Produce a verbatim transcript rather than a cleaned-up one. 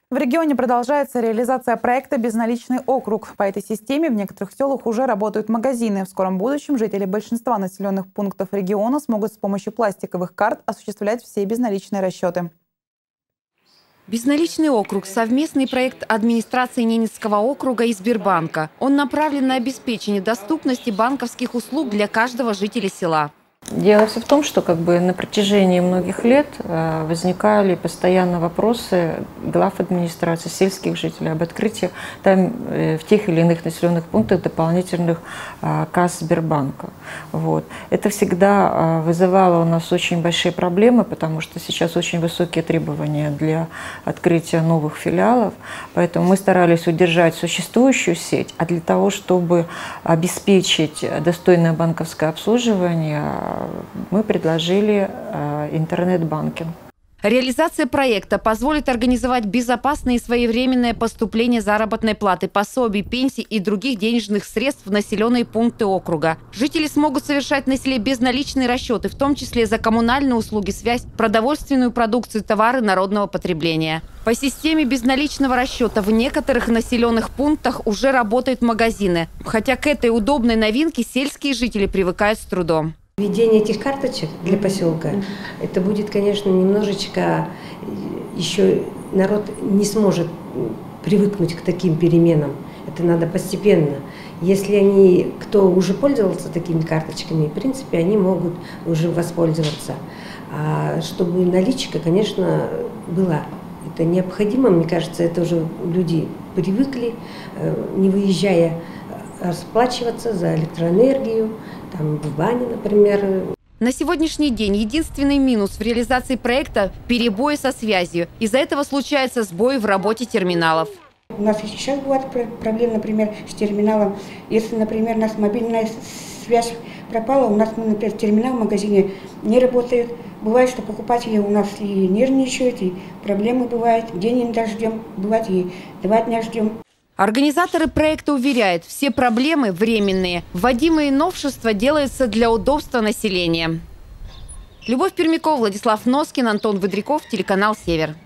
В регионе продолжается реализация проекта «Безналичный округ». По этой системе в некоторых селах уже работают магазины. В скором будущем жители большинства населенных пунктов региона смогут с помощью пластиковых карт осуществлять все безналичные расчеты. Безналичный округ – совместный проект администрации Ненецкого округа и Сбербанка. Он направлен на обеспечение доступности банковских услуг для каждого жителя села. Дело все в том, что как бы на протяжении многих лет возникали постоянно вопросы глав администрации, сельских жителей об открытии там в тех или иных населенных пунктах дополнительных касс Сбербанка. Вот. Это всегда вызывало у нас очень большие проблемы, потому что сейчас очень высокие требования для открытия новых филиалов, поэтому мы старались удержать существующую сеть, а для того, чтобы обеспечить достойное банковское обслуживание, мы предложили интернет-банкинг. Реализация проекта позволит организовать безопасное и своевременное поступление заработной платы, пособий, пенсий и других денежных средств в населенные пункты округа. Жители смогут совершать на селе безналичные расчеты, в том числе за коммунальные услуги, связь, продовольственную продукцию, товары народного потребления. По системе безналичного расчета в некоторых населенных пунктах уже работают магазины. Хотя к этой удобной новинке сельские жители привыкают с трудом. Введение этих карточек для поселка, это будет, конечно, немножечко, еще народ не сможет привыкнуть к таким переменам. Это надо постепенно. Если они, кто уже пользовался такими карточками, в принципе, они могут уже воспользоваться. А чтобы наличка, конечно, была. Это необходимо, мне кажется, это уже люди привыкли, не выезжая, расплачиваться за электроэнергию, там, в бане, например. На сегодняшний день единственный минус в реализации проекта – перебои со связью. Из-за этого случаются сбои в работе терминалов. У нас и сейчас бывают проблемы, например, с терминалом. Если, например, у нас мобильная связь пропала, у нас, например, терминал в магазине не работает. Бывает, что покупатели у нас и нервничают, и проблемы бывают. День им даже ждем, бывает и два дня ждем. Организаторы проекта уверяют, все проблемы временные. Вводимые новшества делаются для удобства населения. Любовь Пермякова, Владислав Носкин, Антон Выдряков, телеканал «Север».